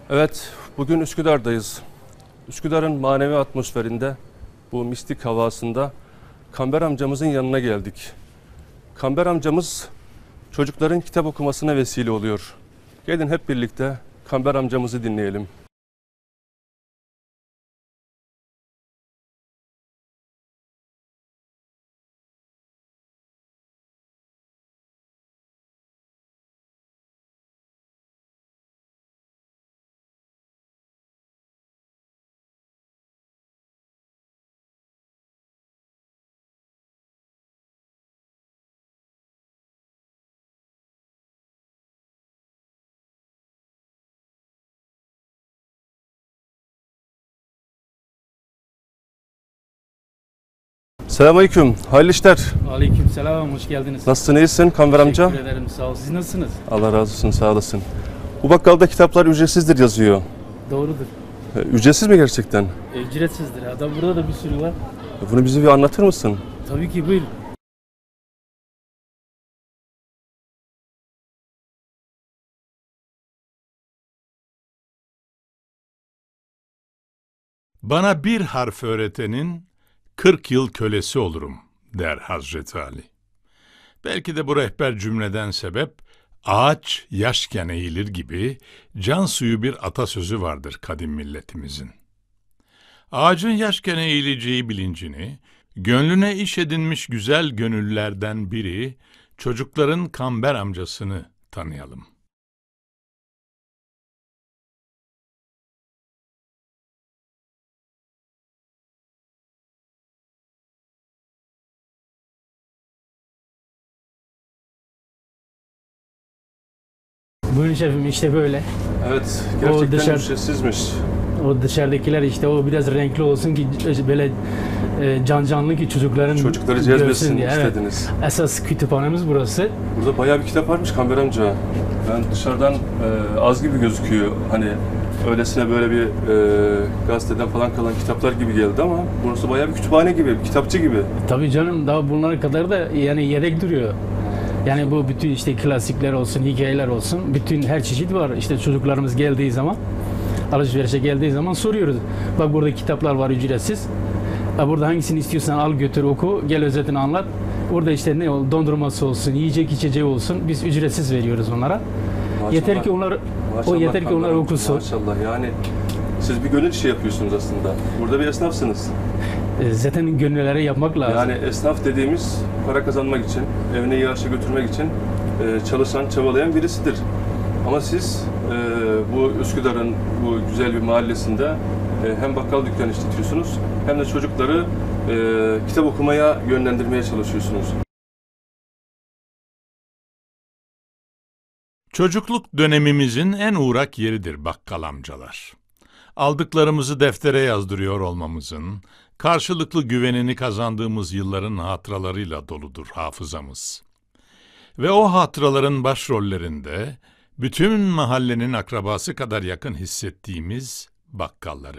Evet, bugün Üsküdar'dayız. Üsküdar'ın manevi atmosferinde, bu mistik havasında Kamber amcamızın yanına geldik. Kamber amcamız çocukların kitap okumasına vesile oluyor. Gelin hep birlikte Kamber amcamızı dinleyelim. Selamünaleyküm, hayırlı işler. Aleykümselam, hoş geldiniz. Nasılsın, iyisin Kamber amca? Teşekkür ederim, sağ ol. Siz nasılsınız? Allah razı olsun, sağ olasın. Bu bakkalda kitaplar ücretsizdir yazıyor. Doğrudur. Ücretsiz mi gerçekten? Ücretsizdir. Adam burada da bir sürü var. Bunu bize bir anlatır mısın? Tabii ki, buyur. Bana bir harf öğretenin 40 yıl kölesi olurum, der Hazreti Ali. Belki de bu rehber cümleden sebep, ağaç yaşken eğilir gibi can suyu bir atasözü vardır kadim milletimizin. Ağacın yaşken eğileceği bilincini, gönlüne iş edinmiş güzel gönüllerden biri, çocukların Kamber amcasını tanıyalım. Buyurun şefim, işte böyle. Evet, gerçekten dışarı- ücretsizmiş. O dışarıdakiler işte o biraz renkli olsun ki böyle canlı ki çocukların Çocukları görsün cezbetsin diye. Evet. istediniz. Esas kütüphanemiz burası. Burada bayağı bir kitap varmış Kamber amca. Ben dışarıdan az gibi gözüküyor. Hani öylesine böyle bir gazeteden falan kalan kitaplar gibi geldi ama burası bayağı bir kütüphane gibi, bir kitapçı gibi. Tabii canım, daha bunlara kadar da yani yedek duruyor. Yani bu bütün işte klasikler olsun, hikayeler olsun, bütün her çeşit var. İşte çocuklarımız geldiği zaman, alışverişe geldiği zaman soruyoruz. Bak burada kitaplar var ücretsiz. Burada hangisini istiyorsan al götür oku, gel özetini anlat. Burada işte ne dondurması olsun, yiyecek içeceği olsun biz ücretsiz veriyoruz onlara. Maşallah. Yeter ki onlar Maşallah Kamber okusun. amca, maşallah yani siz bir gönül işi yapıyorsunuz aslında. Burada bir esnafsınız. Zaten gönüllere yapmak lazım. Yani esnaf dediğimiz para kazanmak için, evine yağışa götürmek için çalışan, çabalayan birisidir. Ama siz bu Üsküdar'ın bu güzel bir mahallesinde hem bakkal dükkanı işletiyorsunuz hem de çocukları kitap okumaya yönlendirmeye çalışıyorsunuz. Çocukluk dönemimizin en uğrak yeridir bakkal amcalar. Aldıklarımızı deftere yazdırıyor olmamızın, karşılıklı güvenini kazandığımız yılların hatıralarıyla doludur hafızamız. Ve o hatıraların başrollerinde bütün mahallenin akrabası kadar yakın hissettiğimiz bakkalları.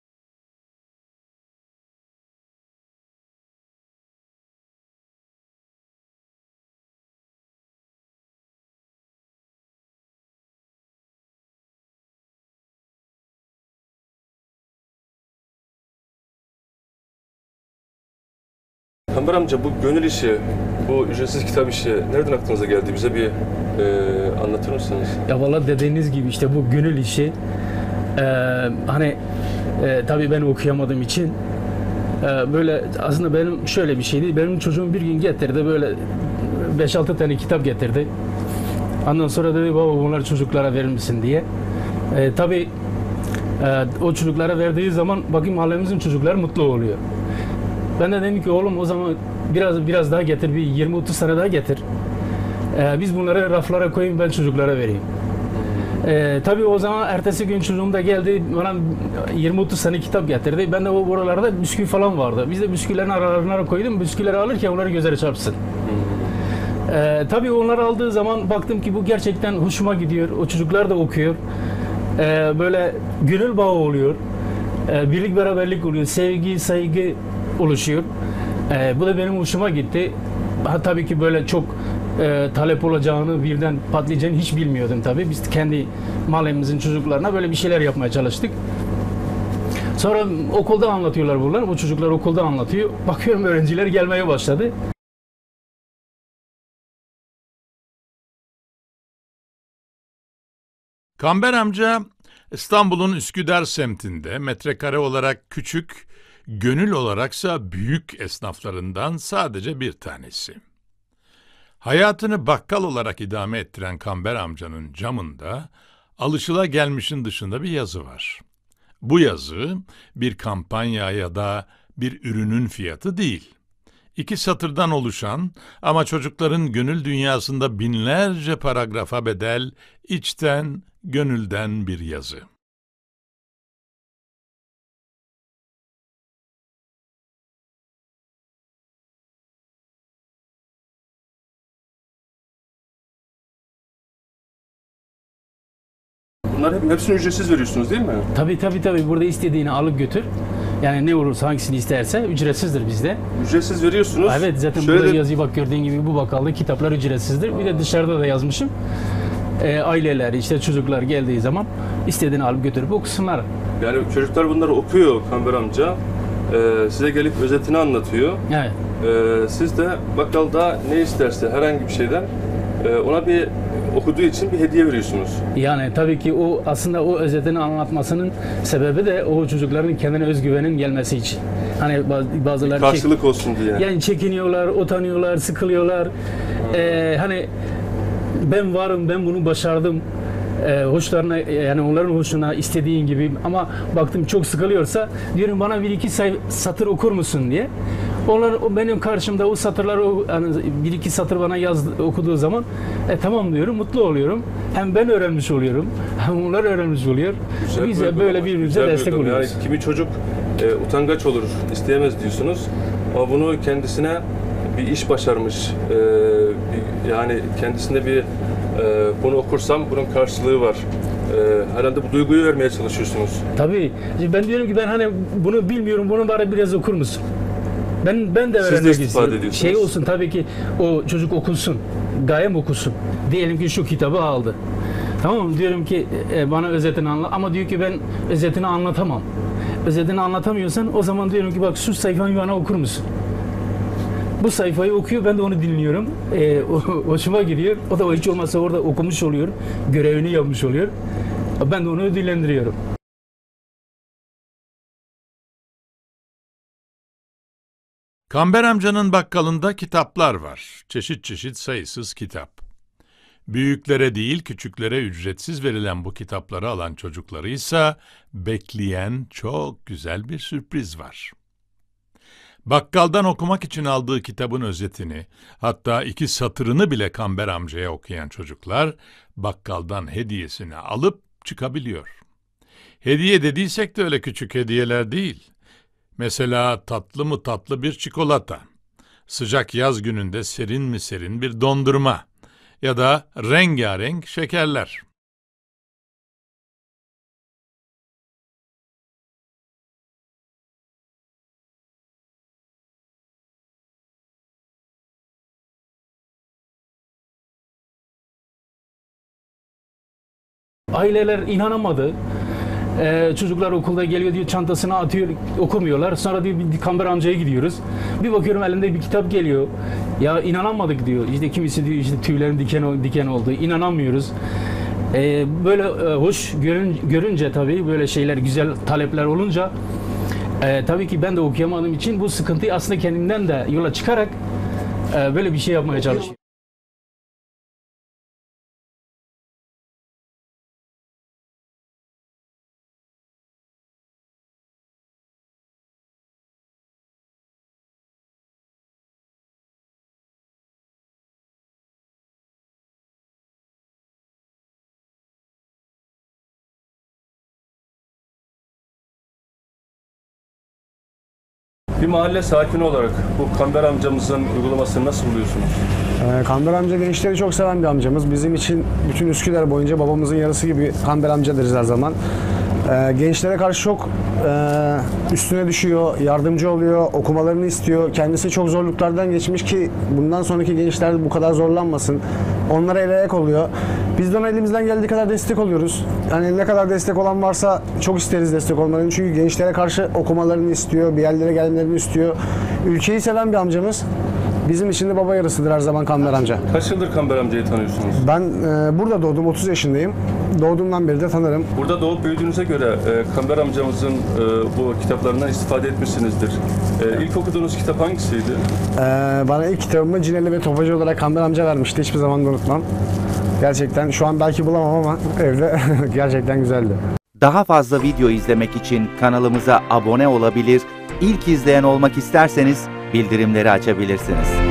Kamber amca bu gönül işi, bu ücretsiz kitap işi nereden aklınıza geldi? Bize bir anlatır mısınız? Ya valla dediğiniz gibi işte bu gönül işi hani tabii ben okuyamadığım için böyle aslında benim şöyle bir şeydi. Benim çocuğum bir gün getirdi böyle 5-6 tane kitap getirdi. Ondan sonra dedi baba bunları çocuklara verir misin diye. Tabii o çocuklara verdiği zaman bakayım mahallemizin çocukları mutlu oluyor. Ben de dedim ki oğlum o zaman biraz daha getir, bir 20-30 tane daha getir. Biz bunları raflara koyayım, ben çocuklara vereyim. Tabii o zaman ertesi gün çocuğum da geldi, bana 20-30 tane kitap getirdi. Ben de o buralarda bisküvi falan vardı. Biz de bisküvilerin aralarına koydum, bisküvileri alırken onları gözleri çarpsın. Tabii onları aldığı zaman baktım ki bu gerçekten hoşuma gidiyor. O çocuklar da okuyor. Böyle gönül bağı oluyor. Birlik beraberlik oluyor. Sevgi, saygı oluşuyor. Bu da benim hoşuma gitti. Tabii ki böyle çok talep olacağını, birden patlayacağını hiç bilmiyordum tabii. Biz kendi mahallemizin çocuklarına böyle bir şeyler yapmaya çalıştık. Sonra okulda anlatıyorlar bunlar. Bu çocuklar okulda anlatıyor. Bakıyorum öğrenciler gelmeye başladı. Kamber amca İstanbul'un Üsküdar semtinde metrekare olarak küçük, gönül olaraksa büyük esnaflarından sadece bir tanesi. Hayatını bakkal olarak idame ettiren Kamber amcanın camında alışılagelmişin dışında bir yazı var. Bu yazı bir kampanya ya da bir ürünün fiyatı değil. 2 satırdan oluşan ama çocukların gönül dünyasında binlerce paragrafa bedel, içten, gönülden bir yazı. Bunlar hepsini ücretsiz veriyorsunuz değil mi? Tabii burada istediğini alıp götür. Yani ne olursa hangisini isterse ücretsizdir bizde. Ücretsiz veriyorsunuz. Evet, zaten Şöyle burada yazıyı bak, gördüğün gibi bu bakkalda kitaplar ücretsizdir. Bir de dışarıda da yazmışım. Aileler, işte çocuklar geldiği zaman istediğini alıp götürüp okusunlar. Yani çocuklar bunları okuyor Kamber amca. Size gelip özetini anlatıyor. Evet. Siz de bakkalda ne isterse herhangi bir şeyden ona bir okuduğu için bir hediye veriyorsunuz. Yani tabii ki o aslında o özetini anlatmasının sebebi de o çocukların kendine özgüvenin gelmesi için. Hani bazıları Karşılık olsun diye. yani çekiniyorlar, utanıyorlar, sıkılıyorlar. Hani ben varım, ben bunu başardım. Hoşlarına, yani onların hoşuna istediğin gibi, ama baktım çok sıkılıyorsa diyorum bana bir iki satır okur musun diye. Onlar benim karşımda o satırları, yani bir iki satır bana okuduğu zaman tamam diyorum, mutlu oluyorum. Hem ben öğrenmiş oluyorum, hem onlar öğrenmiş oluyor. Biz de böyle birbirimize destek oluyoruz. Yani kimi çocuk utangaç olur, isteyemez diyorsunuz. Ama bunu kendisine bir iş başarmış, yani kendisinde bir bunu okursam bunun karşılığı var. Herhalde bu duyguyu vermeye çalışıyorsunuz. Tabii. Ben diyorum ki ben hani bunu bilmiyorum, bunu bari biraz okur musun? Ben de öğrenmek istiyorum. Şey olsun tabii ki, o çocuk okusun, gayem okusun. Diyelim ki şu kitabı aldı. Tamam mı? Diyorum ki bana özetini anlat, ama diyor ki ben özetini anlatamam. Özetini anlatamıyorsan o zaman diyorum ki bak şu sayfayı bana okur musun? Bu sayfayı okuyor, ben de onu dinliyorum. Hoşuma gidiyor. O da hiç olmazsa orada okumuş oluyor, görevini yapmış oluyor. Ben de onu ödüllendiriyorum. Kamber amcanın bakkalında kitaplar var. Çeşit çeşit sayısız kitap. Büyüklere değil küçüklere ücretsiz verilen bu kitapları alan çocukları ise bekleyen çok güzel bir sürpriz var. Bakkaldan okumak için aldığı kitabın özetini, hatta 2 satırını bile Kamber amcaya okuyan çocuklar bakkaldan hediyesini alıp çıkabiliyor. Hediye dediysek de öyle küçük hediyeler değil. Mesela tatlı mı tatlı bir çikolata, sıcak yaz gününde serin mi serin bir dondurma ya da rengarenk şekerler. Aileler inanamadı. Çocuklar okulda geliyor diyor, çantasına atıyor, okumuyorlar. Sonra diyor bir Kamber amcaya gidiyoruz. Bir bakıyorum elinde bir kitap geliyor. Ya inanamadık diyor. İşte kimisi diyor işte tüylerim diken oldu. İnanamıyoruz. Böyle hoş görünce tabii, böyle şeyler, güzel talepler olunca tabii ki ben de okuyamadığım için bu sıkıntıyı aslında kendimden de yola çıkarak böyle bir şey yapmaya çalışıyorum. Bir mahalle sakini olarak bu Kamber amcamızın uygulamasını nasıl buluyorsunuz? Kamber amca gençleri çok seven bir amcamız. Bizim için bütün Üsküdar boyunca babamızın yarısı gibi Kamber amca deriz her zaman. Gençlere karşı çok üstüne düşüyor, yardımcı oluyor, okumalarını istiyor. Kendisi çok zorluklardan geçmiş ki bundan sonraki gençler bu kadar zorlanmasın. Onlara el ayak oluyor. Biz de ona elimizden geldiği kadar destek oluyoruz. Yani ne kadar destek olan varsa çok isteriz destek olmalarını. Çünkü gençlere karşı okumalarını istiyor, bir yerlere gelmelerini istiyor. Ülkeyi seven bir amcamız. Bizim için de baba yarısıdır her zaman Kamber amca. Kaç yıldır Kamber amcayı tanıyorsunuz? Ben burada doğdum, 30 yaşındayım. Doğduğumdan beri de tanırım. Burada doğup büyüdüğünüze göre Kamber amcamızın bu kitaplarından istifade etmişsinizdir. İlk okuduğunuz kitap hangisiydi? Bana ilk kitabımı Cineli ve Topacı olarak Kamber amca vermişti. Hiçbir zaman da unutmam. Gerçekten şu an belki bulamam ama evde gerçekten güzeldi. Daha fazla video izlemek için kanalımıza abone olabilir, ilk izleyen olmak isterseniz bildirimleri açabilirsiniz.